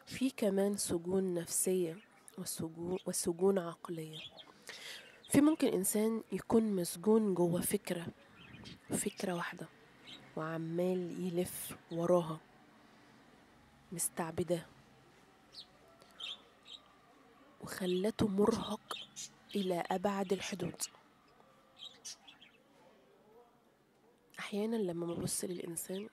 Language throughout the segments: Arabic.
في كمان سجون نفسية وسجون عقلية. في ممكن إنسان يكون مسجون جوه فكرة واحدة، وعمال يلف وراها مستعبدة، وخلته مرهق إلى أبعد الحدود. أحيانا لما ببص للإنسان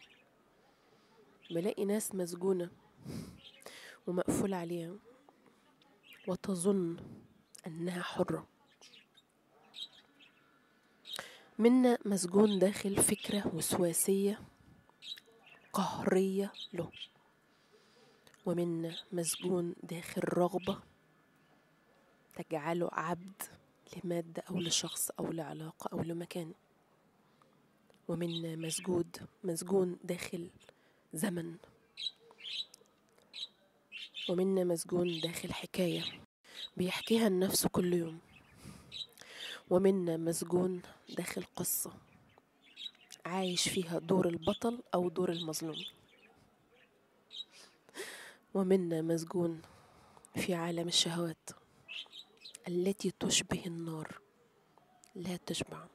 بلاقي ناس مسجونة ومقفول عليها وتظن أنها حرة. منا مسجون داخل فكرة وسواسية قهرية له، ومنا مسجون داخل رغبة تجعله عبد لمادة أو لشخص أو لعلاقة أو لمكان. ومنا مسجون داخل زمن، ومنا مسجون داخل حكاية بيحكيها النفس كل يوم. ومنا مسجون داخل قصة عايش فيها دور البطل أو دور المظلوم. ومنا مسجون في عالم الشهوات التي تشبه النار لا تشبع.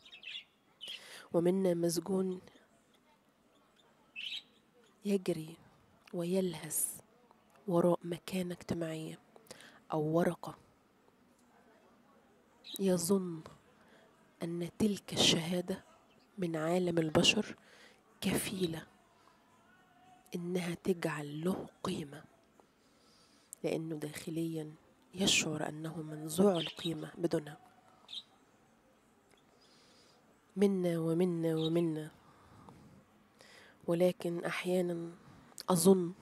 ومنا مسجون يجري ويلهث وراء مكانة اجتماعية أو ورقة، يظن أن تلك الشهادة من عالم البشر كفيلة إنها تجعل له قيمة، لأنه داخليا يشعر أنه منزوع القيمة بدونها. منا، ولكن أحيانا أظن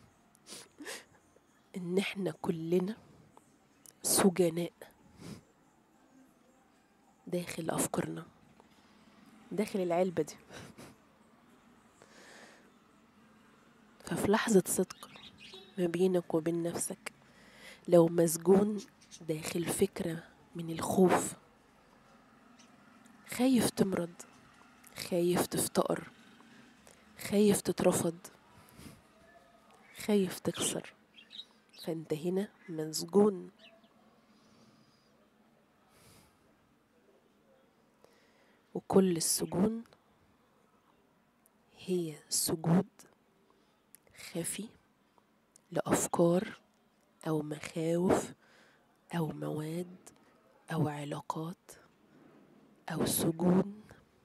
إن إحنا كلنا سجناء داخل أفكارنا، داخل العلبة دي. ففي لحظة صدق ما بينك وبين نفسك، لو مسجون داخل فكرة من الخوف، خايف تمرض، خايف تفتقر، خايف تترفض، خايف تكسر، فانت هنا مسجون. وكل السجون هي سجود خفي لأفكار أو مخاوف أو مواد أو علاقات، أو سجون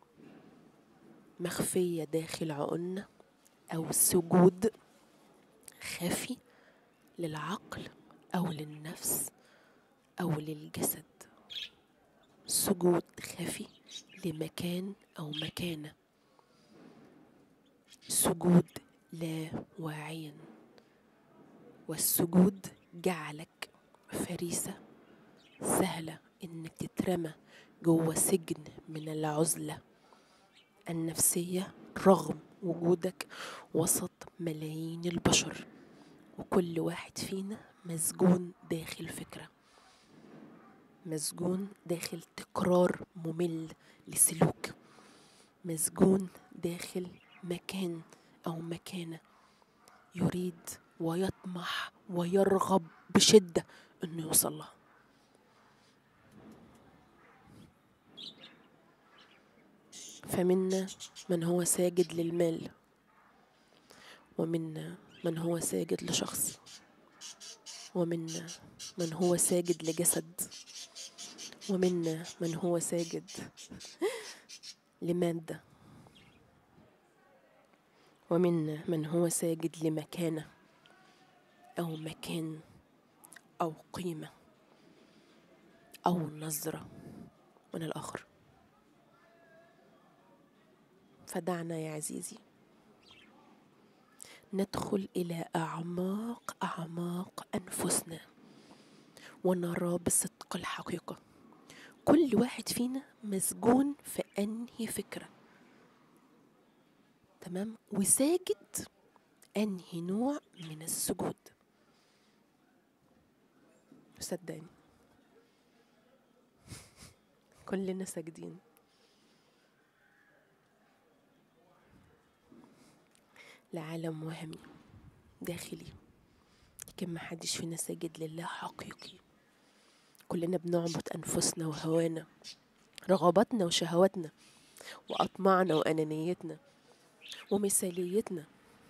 مخفية داخل عقولنا، أو سجود خفي للعقل أو للنفس أو للجسد، سجود خفي لمكان أو مكانة، سجود لا واعيا. والسجود جعلك فريسة سهلة إنك تترمى جوه سجن من العزلة النفسية رغم وجودك وسط ملايين البشر. وكل واحد فينا مسجون داخل فكرة، مسجون داخل تكرار ممل لسلوك، مسجون داخل مكان أو مكانة يريد ويطمح ويرغب بشدة أنه يوصل لها. فمنا من هو ساجد للمال، ومنا من هو ساجد لشخص، ومنا من هو ساجد لجسد، ومنا من هو ساجد لمادة، ومنا من هو ساجد لمكانة أو مكان أو قيمة أو نظرة من الآخر. فدعنا يا عزيزي ندخل إلى أعماق أنفسنا ونرى بصدق الحقيقة كل واحد فينا مسجون في أنهي فكرة، تمام، وساجد أنهي نوع من السجود. صدقني كلنا ساجدين لعالم وهمي داخلي لكن محدش فينا ساجد لله حقيقي. كلنا بنعبد أنفسنا وهوانا، رغباتنا وشهواتنا وأطماعنا وأنانيتنا ومثاليتنا،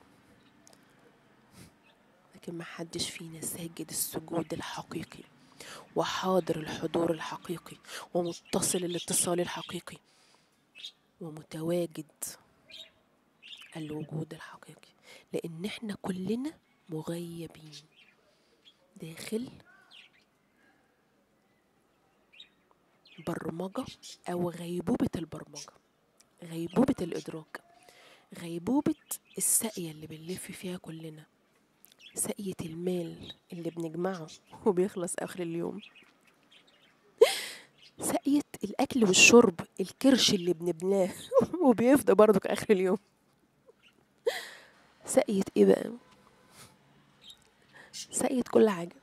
لكن محدش فينا ساجد السجود الحقيقي وحاضر الحضور الحقيقي ومتصل الاتصال الحقيقي ومتواجد الوجود الحقيقي، لأن احنا كلنا مغيبين داخل برمجة أو غيبوبة البرمجة، غيبوبة الإدراك، غيبوبة الساقية اللي بنلف فيها كلنا، ساقية المال اللي بنجمعه وبيخلص آخر اليوم، ساقية الأكل والشرب، الكرش اللي بنبناه وبيفضى برضه آخر اليوم. ساقية إيه بقى؟ ساقية كل حاجة.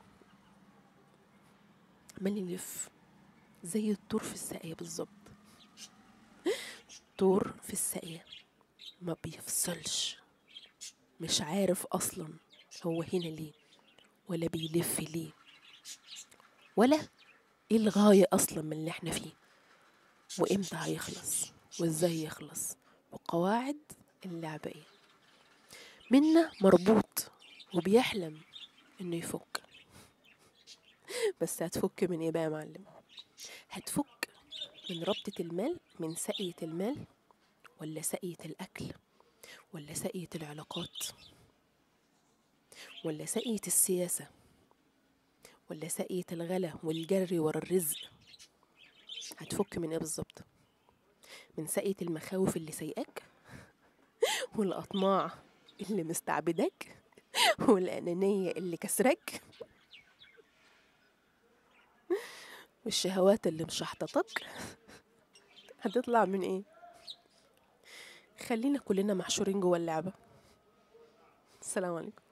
عمال نلف زي الطور في الساقية بالظبط. طور في الساقية ما بيفصلش، مش عارف أصلا هو هنا ليه، ولا بيلف ليه، ولا ايه الغاية أصلا من اللي احنا فيه، وامتى هيخلص وازاي يخلص، وقواعد اللعبة ايه. منا مربوط وبيحلم انه يفك، بس هتفك من ايه بقى يا معلم؟ هتفك من ربطة المال، من ساقية المال، ولا ساقية الأكل، ولا ساقية العلاقات، ولا ساقية السياسة، ولا ساقية الغلا والجري ورا الرزق؟ هتفك من ايه بالظبط؟ من ساقية المخاوف اللي سايقاك، والأطماع اللي مستعبداك، والأنانية اللي كسرك، والشهوات اللي مشحططك؟ هتطلع من ايه؟ خلينا كلنا محشورين جوه اللعبة. السلام عليكم.